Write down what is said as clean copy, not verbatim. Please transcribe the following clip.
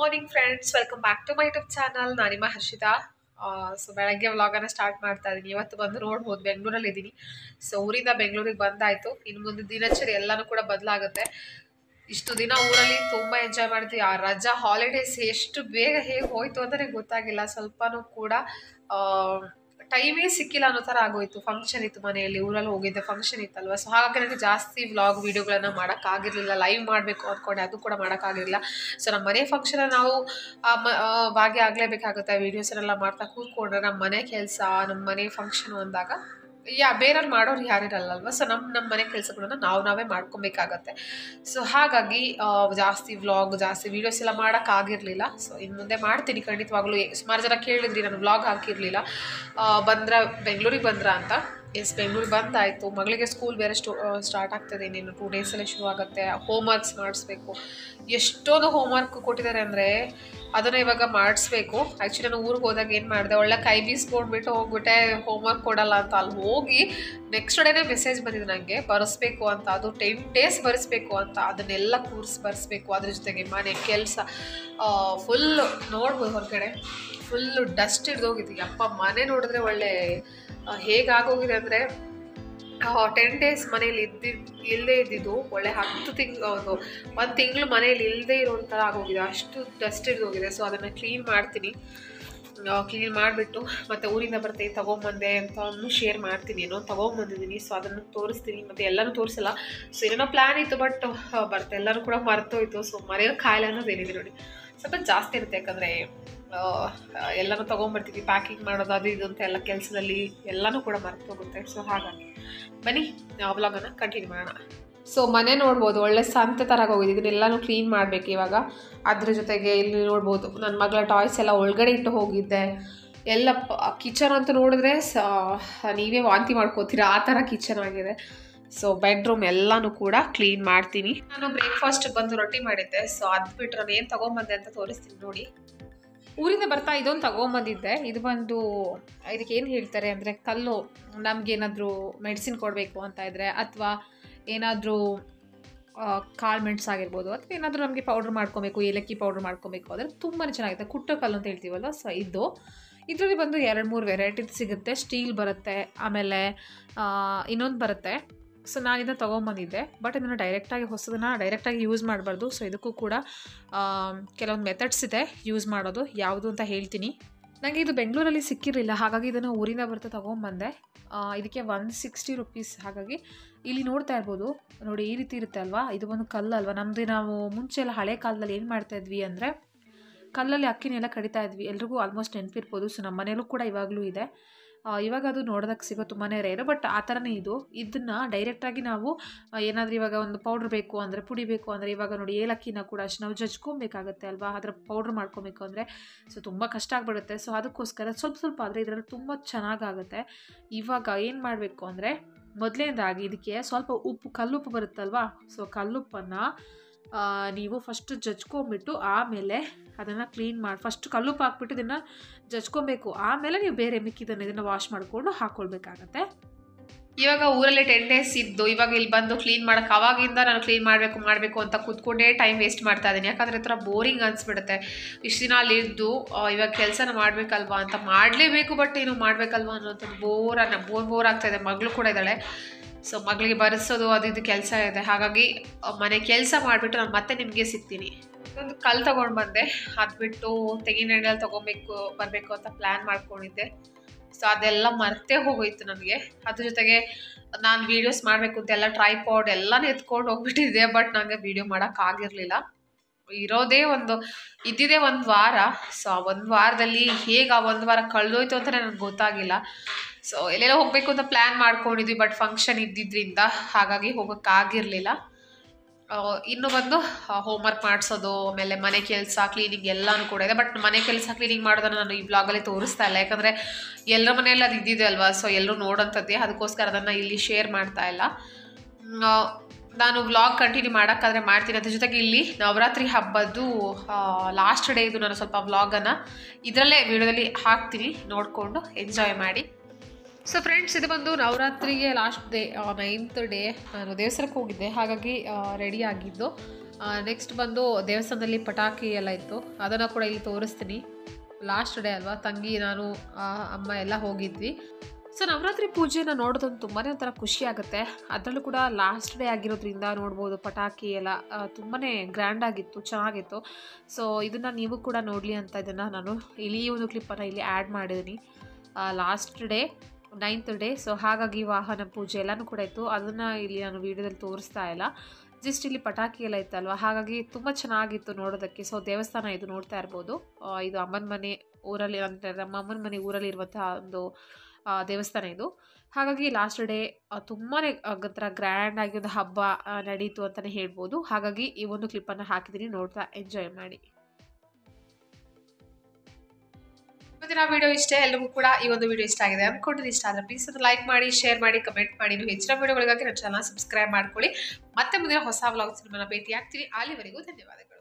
Morning friends, welcome back to my YouTube channel. ನಾನು ನಿಮ್ಮ Harshita. So ಬೆಳಗ್ಗೆ ವ್ಲಾಗನ್ನು ಸ್ಟಾರ್ಟ್ ಮಾಡ್ತಾ ಇದ್ದೀನಿ. ಇವತ್ತು ಬಂದು ನೋಡ್ಬೋದು ಬೆಂಗಳೂರಲ್ಲಿ ಇದ್ದೀನಿ. ಸೊ ಊರಿಂದ ಬೆಂಗಳೂರಿಗೆ ಬಂದಾಯಿತು. ಇನ್ನು ಮುಂದೆ ದಿನಚರಿ ಎಲ್ಲನೂ ಕೂಡ ಬದಲಾಗುತ್ತೆ. ಇಷ್ಟು ದಿನ ಊರಲ್ಲಿ ತುಂಬ ಎಂಜಾಯ್ ಮಾಡ್ತೀವಿ. ಆ ರಜಾ ಹಾಲಿಡೇಸ್ ಎಷ್ಟು ಬೇಗ ಹೇಗೆ ಹೋಯ್ತು ಅಂತಲೇ ಗೊತ್ತಾಗಿಲ್ಲ. ಸ್ವಲ್ಪನೂ ಕೂಡ ಟೈಮೇ ಸಿಕ್ಕಿಲ್ಲ ಅನ್ನೋ ಥರ ಆಗೋಯ್ತು. ಫಂಕ್ಷನ್ ಇತ್ತು ಮನೆಯಲ್ಲಿ, ಊರಲ್ಲಿ ಹೋಗಿದ್ದೆ, ಫಂಕ್ಷನ್ ಇತ್ತಲ್ವ. ಸೊ ಹಾಗಾಗಿ ನನಗೆ ಜಾಸ್ತಿ ವ್ಲಾಗ್ ವೀಡಿಯೋಗಳನ್ನು ಮಾಡೋಕ್ಕಾಗಿರಲಿಲ್ಲ. ಲೈವ್ ಮಾಡಬೇಕು ಅಂದ್ಕೊಂಡೆ, ಅದು ಕೂಡ ಮಾಡೋಕ್ಕಾಗಿರಲಿಲ್ಲ. ಸೊ ನಮ್ಮ ಮನೆ ಫಂಕ್ಷನಲ್ಲಿ ನಾವು ಭಾಗಿಯಾಗಲೇಬೇಕಾಗುತ್ತೆ. ವೀಡಿಯೋಸನ್ನೆಲ್ಲ ಮಾಡ್ತಾ ಕೂತ್ಕೊಂಡ್ರೆ ನಮ್ಮ ಮನೆ ಕೆಲಸ, ನಮ್ಮ ಮನೆ ಫಂಕ್ಷನು ಅಂದಾಗ ಬೇರೆಯವ್ರು ಮಾಡೋರು ಯಾರಿರಲ್ಲಲ್ವ. ಸೊ ನಮ್ಮ ಮನೆ ಕೆಲಸಗಳನ್ನ ನಾವೇ ಮಾಡ್ಕೊಬೇಕಾಗತ್ತೆ. ಸೊ ಹಾಗಾಗಿ ಜಾಸ್ತಿ ವ್ಲಾಗ್, ಜಾಸ್ತಿ ವೀಡಿಯೋಸ್ ಎಲ್ಲ ಮಾಡೋಕ್ಕಾಗಿರಲಿಲ್ಲ. ಸೊ ಇನ್ನು ಮುಂದೆ ಮಾಡ್ತೀನಿ ಖಂಡಿತವಾಗ್ಲೂ. ಸುಮಾರು ಜನ ಕೇಳಿದ್ರಿ ನಾನು ವ್ಲಾಗ್ ಹಾಕಿರಲಿಲ್ಲ, ಬೆಂಗಳೂರಿಗೆ ಬಂದ್ರ ಅಂತ. ಎಸ್, ಬೆಂಗಳೂರಿಗೆ ಬಂದಾಯಿತು. ಮಗಳಿಗೆ ಸ್ಕೂಲ್ ಬೇರೆ ಸ್ಟಾರ್ಟ್ ಆಗ್ತದೆ. ಇನ್ನೇನು 2 ಡೇಸಲ್ಲೇ ಶುರು ಆಗುತ್ತೆ. ಹೋಮ್ವರ್ಕ್ಸ್ ಮಾಡಿಸ್ಬೇಕು. ಎಷ್ಟೊಂದು ಹೋಮ್ವರ್ಕ್ ಕೊಟ್ಟಿದ್ದಾರೆ ಅಂದರೆ ಅದನ್ನು ಇವಾಗ ಮಾಡಿಸ್ಬೇಕು. ಆ್ಯಕ್ಚುಲಿ ನಾನು ಊರಿಗೆ ಹೋದಾಗ ಏನು ಮಾಡಿದೆ, ಒಳ್ಳೆ ಕೈ ಬೀಸ್ಕೊಂಡ್ಬಿಟ್ಟು ಹೋಗ್ಬಿಟ್ಟೆ, ಹೋಮ್ವರ್ಕ್ ಕೊಡಲ್ಲ ಅಂತ. ಅಲ್ಲಿ ಹೋಗಿ ನೆಕ್ಸ್ಟ್ ಡೇನೇ ಮೆಸೇಜ್ ಬಂದಿದೆ ನನಗೆ, ಬರೆಸ್ಬೇಕು ಅಂತ. ಅದು 10 ಡೇಸ್ ಬರೆಸ್ಬೇಕು ಅಂತ. ಅದನ್ನೆಲ್ಲ ಬರೆಸ್ಬೇಕು. ಅದ್ರ ಜೊತೆಗೆ ಮನೆ ಕೆಲಸ ಫುಲ್ ನೋಡ್ಬೋದು. ಹೊರಗಡೆ ಫುಲ್ಲು ಡಸ್ಟ್ ಹಿಡ್ದೋಗಿತ್ತು. ಅಪ್ಪ ಮನೆ ನೋಡಿದ್ರೆ ಒಳ್ಳೆ ಹೇಗಾಗೋಗಿದೆ ಅಂದರೆ 10 ಡೇಸ್ ಮನೇಲಿ ಇಲ್ಲದೇ ಇದ್ದಿದ್ದು ಒಳ್ಳೆ 1 ತಿಂಗಳು ಮನೇಲಿ ಇಲ್ಲದೆ ಇರೋ ಥರ ಆಗೋಗಿದೆ. ಅಷ್ಟು ಡಸ್ಟ್ ಹಿಡ್ದೋಗಿದೆ. ಸೊ ಅದನ್ನು ಕ್ಲೀನ್ ಮಾಡ್ತೀನಿ. ಕ್ಲೀನ್ ಮಾಡಿಬಿಟ್ಟು ಮತ್ತು ಊರಿಂದ ಬರ್ತೀನಿ, ತೊಗೊಂಬಂದೆ ಅಂತ ಶೇರ್ ಮಾಡ್ತೀನಿ. ಏನೋ ತೊಗೊಂಬಂದಿದ್ದೀನಿ. ಸೊ ಅದನ್ನು ತೋರಿಸ್ತೀನಿ. ಮತ್ತು ಎಲ್ಲನೂ ತೋರಿಸಲ್ಲ. ಸೊ ಏನೇನೋ ಪ್ಲ್ಯಾನ್ ಇತ್ತು, ಬಟ್ ಎಲ್ಲರೂ ಕೂಡ ಮರ್ತೋಯ್ತು. ಸೊ ಮರೆಯೋ ಕಾಯಿಲೆ ಅನ್ನೋದು ಏನಿದೆ ನೋಡಿ, ಸ್ವಲ್ಪ ಜಾಸ್ತಿ ಇರುತ್ತೆ. ಯಾಕಂದರೆ ಎಲ್ಲನೂ ತೊಗೊಂಬರ್ತೀವಿ, ಪ್ಯಾಕಿಂಗ್ ಮಾಡೋದು ಅದು ಇದು ಅಂತ ಎಲ್ಲ ಕೆಲಸದಲ್ಲಿ ಎಲ್ಲನೂ ಕೂಡ ಮರ್ತೋಗುತ್ತೆ. ಸೊ ಹಾಗಾಗಿ ಬನ್ನಿ ವ್ಲಾಗನ್ನು ಕಂಟಿನ್ಯೂ ಮಾಡೋಣ. ಸೊ ಮನೆ ನೋಡ್ಬೋದು, ಒಳ್ಳೆ ಸಂತೆ ಥರ ಹೋಗಿದೆ. ಇದನ್ನೆಲ್ಲನೂ ಕ್ಲೀನ್ ಮಾಡಬೇಕು ಇವಾಗ. ಅದ್ರ ಜೊತೆಗೆ ಇಲ್ಲಿ ನೋಡ್ಬೋದು ನನ್ನ ಮಗಳ ಟಾಯ್ಸ್ ಎಲ್ಲ ಒಳಗಡೆ ಇಟ್ಟು ಹೋಗಿದ್ದೆ. ಎಲ್ಲ ಕಿಚನ್ ಅಂತ ನೋಡಿದ್ರೆ ನೀವೇ ವಾಂತಿ ಮಾಡ್ಕೋತೀರಾ, ಆ ಥರ ಕಿಚನ್ ಆಗಿದೆ. ಸೊ ಬೆಡ್ರೂಮ್ ಎಲ್ಲನೂ ಕೂಡ ಕ್ಲೀನ್ ಮಾಡ್ತೀನಿ. ನಾನು ಬ್ರೇಕ್ಫಾಸ್ಟ್ ಬಂದು ರೊಟ್ಟಿ ಮಾಡಿದ್ದೆ. ಸೊ ಅದು ಬಿಟ್ಟರೆ ನಾನು ಏನು ತೊಗೊಂಬಂದೆ ಅಂತ ತೋರಿಸ್ತೀನಿ ನೋಡಿ. ಊರಿಂದ ಬರ್ತಾ ಇದೊಂದು ತೊಗೊಂಬಂದಿದ್ದೆ. ಇದು ಬಂದು ಇದಕ್ಕೆ ಏನು ಹೇಳ್ತಾರೆ ಅಂದರೆ ಕಲ್ಲು. ನಮಗೇನಾದರೂ ಮೆಡಿಸಿನ್ ಕೊಡಬೇಕು ಅಂತ ಇದ್ದರೆ, ಅಥವಾ ಏನಾದರೂ ಕಾಳು ಮೆಣಸು ಆಗಿರ್ಬೋದು, ಅಥವಾ ಏನಾದರೂ ನಮಗೆ ಪೌಡ್ರ್ ಮಾಡ್ಕೊಬೇಕು, ಏಲಕ್ಕಿ ಪೌಡ್ರ್ ಮಾಡ್ಕೊಬೇಕು ಅಂದರೆ ತುಂಬಾ ಚೆನ್ನಾಗಿದೆ. ಕುಟ್ಟ ಕಲ್ಲು ಅಂತ ಹೇಳ್ತೀವಲ್ಲ. ಸೊ ಇದರಲ್ಲಿ ಬಂದು 2-3 ವೆರೈಟಿ ಸಿಗುತ್ತೆ. ಸ್ಟೀಲ್ ಬರುತ್ತೆ, ಆಮೇಲೆ ಇನ್ನೊಂದು ಬರುತ್ತೆ. ಸೊ ನಾನು ಇದನ್ನು ತೊಗೊಂಬಂದಿದ್ದೆ. ಬಟ್ ಇದನ್ನು ಹೊಸದನ್ನು ಡೈರೆಕ್ಟಾಗಿ ಯೂಸ್ ಮಾಡಬಾರ್ದು. ಸೊ ಇದಕ್ಕೂ ಕೂಡ ಕೆಲವೊಂದು ಮೆಥಡ್ಸ್ ಇದೆ ಯೂಸ್ ಮಾಡೋದು. ಯಾವುದು ಅಂತ ಹೇಳ್ತೀನಿ. ನನಗೆ ಇದು ಬೆಂಗಳೂರಲ್ಲಿ ಸಿಕ್ಕಿರಲಿಲ್ಲ, ಹಾಗಾಗಿ ಇದನ್ನು ಊರಿಂದ ಬರ್ತಾ ತೊಗೊಂಬಂದೆ. ಇದಕ್ಕೆ 160 ರುಪೀಸ್. ಹಾಗಾಗಿ ಇಲ್ಲಿ ನೋಡ್ತಾ ಇರ್ಬೋದು ನೋಡಿ, ಈ ರೀತಿ ಇರುತ್ತೆ ಅಲ್ವಾ. ಇದು ಒಂದು ಕಲ್ಲಲ್ವ. ನಾವು ಮುಂಚೆ ಎಲ್ಲ ಹಳೆ ಕಾಲದಲ್ಲಿ ಏನು ಮಾಡ್ತಾಯಿದ್ವಿ ಅಂದರೆ ಕಲ್ಲಲ್ಲಿ ಅಕ್ಕಿನೆಲ್ಲ ಕಡಿತಾ ಇದ್ವಿ. ಎಲ್ರಿಗೂ ಆಲ್ಮೋಸ್ಟ್ ನೆನಪಿರ್ಬೋದು. ಸೊ ನಮ್ಮ ಮನೇಲೂ ಕೂಡ ಇವಾಗಲೂ ಇದೆ. ಇವಾಗ ಅದು ನೋಡೋದಕ್ಕೆ ಸಿಗೋ ತುಂಬಾ ರೇರು, ಬಟ್ ಆ ಥರನೇ ಇದನ್ನು ಡೈರೆಕ್ಟಾಗಿ ನಾವು ಏನಾದರೂ ಇವಾಗ ಒಂದು ಪೌಡ್ರ್ ಬೇಕು ಅಂದರೆ, ಪುಡಿ ಬೇಕು ಅಂದರೆ, ಇವಾಗ ನೋಡಿ ಏಲಕ್ಕಿನ ಕೂಡ ಅಷ್ಟು ನಾವು ಜಜ್ಕೊಬೇಕಾಗತ್ತೆ ಅಲ್ವಾ. ಅದರ ಪೌಡ್ರ್ ಮಾಡ್ಕೊಬೇಕು ಅಂದರೆ ಸೊ ತುಂಬ ಕಷ್ಟ ಆಗಿಬಿಡುತ್ತೆ. ಸೊ ಅದಕ್ಕೋಸ್ಕರ ಸ್ವಲ್ಪ ಆದರೆ ಇದರಲ್ಲಿ ತುಂಬ ಚೆನ್ನಾಗಾಗುತ್ತೆ. ಇವಾಗ ಏನು ಮಾಡಬೇಕು ಅಂದರೆ, ಮೊದಲನೇದಾಗಿ ಇದಕ್ಕೆ ಸ್ವಲ್ಪ ಕಲ್ಲುಪ್ಪು ಬರುತ್ತಲ್ವಾ. ಸೊ ಕಲ್ಲುಪ್ಪನ್ನು ನೀವು ಫಸ್ಟ್ ಜಜ್ಕೊಂಬಿಟ್ಟು ಆಮೇಲೆ ಅದನ್ನು ಕ್ಲೀನ್ ಮಾಡಿ, ಫಸ್ಟ್ ಕಲ್ಲುಪ್ಪು ಹಾಕ್ಬಿಟ್ಟು ಇದನ್ನು ಜಜ್ಕೊಬೇಕು. ಆಮೇಲೆ ನೀವು ಬೇರೆ ಇದನ್ನು ವಾಶ್ ಮಾಡಿಕೊಂಡು ಹಾಕ್ಕೊಳ್ಬೇಕಾಗತ್ತೆ. ಇವಾಗ ಊರಲ್ಲಿ 10 ಡೇಸ್ ಇದ್ದು ಇವಾಗ ಇಲ್ಲಿ ಬಂದು ಕ್ಲೀನ್ ಮಾಡೋಕ್ಕೆ, ಅವಾಗಿಂದ ನಾನು ಕ್ಲೀನ್ ಮಾಡಬೇಕು ಅಂತ ಕೂತ್ಕೊಂಡೇ ಟೈಮ್ ವೇಸ್ಟ್ ಮಾಡ್ತಾ ಇದ್ದೀನಿ. ಯಾಕಂದರೆ ಈ ಥರ ಬೋರಿಂಗ್ ಅನಿಸ್ಬಿಡುತ್ತೆ. ಇಷ್ಟು ದಿನ ಅಲ್ಲಿ ಇದ್ದು ಇವಾಗ ಕೆಲಸನ ಮಾಡಬೇಕಲ್ವಾ ಅಂತ ಮಾಡಲೇಬೇಕು, ಬಟ್ ಏನು ಮಾಡಬೇಕಲ್ವಾ ಅನ್ನೋಂಥದ್ದು ಬೋರ್ ಆಗ್ತಾಯಿದೆ. ಮಗಳು ಕೂಡ ಇದ್ದಾಳೆ. ಸೊ ಮಗಳಿಗೆ ಬರೆಸೋದು ಅದು ಇದು ಕೆಲಸ ಇದೆ. ಹಾಗಾಗಿ ಮನೆ ಕೆಲಸ ಮಾಡಿಬಿಟ್ಟು ನಾನು ಮತ್ತೆ ನಿಮಗೆ ಸಿಗ್ತೀನಿ. ಒಂದು ಕಲ್ಲು ತೊಗೊಂಡು ಬಂದೆ. ಅದು ಬಿಟ್ಟು ತೆಂಗಿನ ಎಣ್ಣೆಯಲ್ಲಿ ಬರಬೇಕು ಅಂತ ಪ್ಲ್ಯಾನ್ ಮಾಡ್ಕೊಂಡಿದ್ದೆ. ಸೊ ಅದೆಲ್ಲ ಮರ್ತೇ ಹೋಗೋಯ್ತು ನನಗೆ. ಅದ್ರ ಜೊತೆಗೆ ನಾನು ವೀಡಿಯೋಸ್ ಮಾಡಬೇಕು ಅಂತ ಎಲ್ಲ ಟ್ರೈಪಾಡ್ ಎಲ್ಲನೂ ಎತ್ಕೊಂಡು ಹೋಗ್ಬಿಟ್ಟಿದ್ದೆ. ಬಟ್ ನನಗೆ ವೀಡಿಯೋ ಮಾಡೋಕ್ಕಾಗಿರಲಿಲ್ಲ. ಇದ್ದಿದ್ದೇ ಒಂದು ವಾರ. ಸೊ ಆ ಒಂದು ವಾರದಲ್ಲಿ ಹೇಗೆ ಆ ಒಂದು ವಾರ ಕಳೆದೋಯ್ತು ಅಂತ ನನಗೆ ಗೊತ್ತಾಗಿಲ್ಲ. ಸೊ ಎಲ್ಲೆಲ್ಲ ಹೋಗಬೇಕು ಅಂತ ಪ್ಲ್ಯಾನ್ ಮಾಡ್ಕೊಂಡಿದ್ವಿ, ಬಟ್ ಫಂಕ್ಷನ್ ಇದ್ದಿದ್ದರಿಂದ ಹಾಗಾಗಿ ಹೋಗೋಕ್ಕಾಗಿರಲಿಲ್ಲ. ಇನ್ನು ಬಂದು ಹೋಮ್ವರ್ಕ್ ಮಾಡಿಸೋದು, ಆಮೇಲೆ ಮನೆ ಕೆಲಸ ಕ್ಲೀನಿಂಗ್ ಎಲ್ಲನೂ ಕೂಡ ಇದೆ. ಬಟ್ ಮನೆ ಕೆಲಸ ಕ್ಲೀನಿಂಗ್ ಮಾಡೋದನ್ನು ನಾನು ಈ ವ್ಲಾಗಲ್ಲಿ ತೋರಿಸ್ತಾ ಇಲ್ಲ, ಯಾಕಂದರೆ ಎಲ್ಲರ ಮನೆಯಲ್ಲಿ ಅದು ಇದ್ದಿದೆ ಅಲ್ವಾ. ಸೊ ಎಲ್ಲರೂ ನೋಡೋಂಥದ್ದೇ, ಅದಕ್ಕೋಸ್ಕರ ಅದನ್ನು ಇಲ್ಲಿ ಶೇರ್ ಮಾಡ್ತಾ ಇಲ್ಲ. ನಾನು ವ್ಲಾಗ್ ಕಂಟಿನ್ಯೂ ಮಾಡೋಕ್ಕಾದ್ರೆ ಮಾಡ್ತೀನಿ. ಅದ್ರ ಜೊತೆಗೆ ಇಲ್ಲಿ ನವರಾತ್ರಿ ಹಬ್ಬದ್ದು ಲಾಸ್ಟ್ ಡೇ ಇದು. ನಾನು ಸ್ವಲ್ಪ ವ್ಲಾಗನ್ನು ಇದರಲ್ಲೇ ವಿಡಿಯೋದಲ್ಲಿ ಹಾಕ್ತೀನಿ, ನೋಡಿಕೊಂಡು ಎಂಜಾಯ್ ಮಾಡಿ. ಸೊ ಫ್ರೆಂಡ್ಸ್, ಇದು ಬಂದು ನವರಾತ್ರಿಗೆ ಲಾಸ್ಟ್ ಡೇ, 9th ಡೇ ನಾನು ದೇವಸ್ಥಾನಕ್ಕೆ ಹೋಗಿದ್ದೆ. ಹಾಗಾಗಿ ರೆಡಿ ಆಗಿದ್ದು. ನೆಕ್ಸ್ಟ್ ಬಂದು ದೇವಸ್ಥಾನದಲ್ಲಿ ಪಟಾಕಿ ಎಲ್ಲ ಇತ್ತು, ಅದನ್ನು ಕೂಡ ಇಲ್ಲಿ ತೋರಿಸ್ತೀನಿ. ಲಾಸ್ಟ್ ಡೇ ಅಲ್ವಾ, ತಂಗಿ ನಾನು ಅಮ್ಮ ಎಲ್ಲ ಹೋಗಿದ್ವಿ. ಸೊ ನವರಾತ್ರಿ ಪೂಜೆನ ನೋಡೋದಂತೂ ತುಂಬಾ ಒಂಥರ ಖುಷಿ ಆಗುತ್ತೆ. ಅದರಲ್ಲೂ ಕೂಡ ಲಾಸ್ಟ್ ಡೇ ಆಗಿರೋದ್ರಿಂದ ನೋಡ್ಬೋದು ಪಟಾಕಿ ಎಲ್ಲ ತುಂಬಾ ಗ್ರ್ಯಾಂಡಾಗಿತ್ತು, ಚೆನ್ನಾಗಿತ್ತು. ಸೊ ಇದನ್ನು ನೀವು ಕೂಡ ನೋಡಲಿ ಅಂತ ಇದನ್ನು ನಾನು ಇಲ್ಲಿ ಈ ಒಂದು ಕ್ಲಿಪ್ಪನ್ನು ಇಲ್ಲಿ ಆ್ಯಡ್ ಮಾಡಿದ್ದೀನಿ. Last day 9th day. So ಹಾಗಾಗಿ ವಾಹನ ಪೂಜೆ ಎಲ್ಲನೂ ಕೂಡ ಇತ್ತು, ಅದನ್ನು ಇಲ್ಲಿ ನಾನು ವೀಡಿಯೋದಲ್ಲಿ ತೋರಿಸ್ತಾ ಇಲ್ಲ. ಜಸ್ಟ್ ಇಲ್ಲಿ ಪಟಾಕಿ ಎಲ್ಲ ಇತ್ತಲ್ವ, ಹಾಗಾಗಿ ತುಂಬ ಚೆನ್ನಾಗಿತ್ತು ನೋಡೋದಕ್ಕೆ. ಸೊ ದೇವಸ್ಥಾನ ಇದು ನೋಡ್ತಾ ಇರ್ಬೋದು. ಇದು ಅಮ್ಮನ ಮನೆ ಊರಲ್ಲಿ, ಅಂದರೆ ನಮ್ಮ ಅಮ್ಮನ ಮನೆ ಊರಲ್ಲಿ ಇರುವಂತಹ ಒಂದು ದೇವಸ್ಥಾನ ಇದು. ಹಾಗಾಗಿ ಲಾಸ್ಟ್ ಡೇ ತುಂಬಾ ಒಂಥರ ಗ್ರ್ಯಾಂಡ್ ಆಗಿ ಒಂದು ಹಬ್ಬ ನಡೀತು ಅಂತಲೇ ಹೇಳ್ಬೋದು. ಹಾಗಾಗಿ ಈ ಒಂದು ಕ್ಲಿಪ್ಪನ್ನು ಹಾಕಿದ್ದೀನಿ, ನೋಡ್ತಾ ಎಂಜಾಯ್ ಮಾಡಿ. ಇವತ್ತಿನ ವಿಡಿಯೋ ಇಷ್ಟೇ. ಎಲ್ಲರಿಗೂ ಕೂಡ ಈ ಒಂದು ವಿಡಿಯೋ ಇಷ್ಟ ಆಗಿದೆ ಅನ್ಕೊಂಡಿದ್ದೀನಿ. ಇಷ್ಟ ಆದರೆ ಪ್ಲೀಸ್ ಒಂದು ಲೈಕ್ ಮಾಡಿ, ಶೇರ್ ಮಾಡಿ, ಕಮೆಂಟ್ ಮಾಡಿ. ನೀವು ಹೆಚ್ಚಿನ ವಿಡಿಯೋಗಳಿಗಾಗಿ ನನ್ನ ಚಾನಲ್ ಸಬ್ಸ್ಕ್ರೈಬ್ ಮಾಡ್ಕೊಳ್ಳಿ. ಮತ್ತೆ ಮುಂದಿನ ಹೊಸ ವ್ಲಾಗ್ಸ್ ನಿಮ್ಮನ್ನ ಭೇಟಿ ಆಗ್ತೀನಿ. ಅಲ್ಲಿವರೆಗೂ ಧನ್ಯವಾದಗಳು.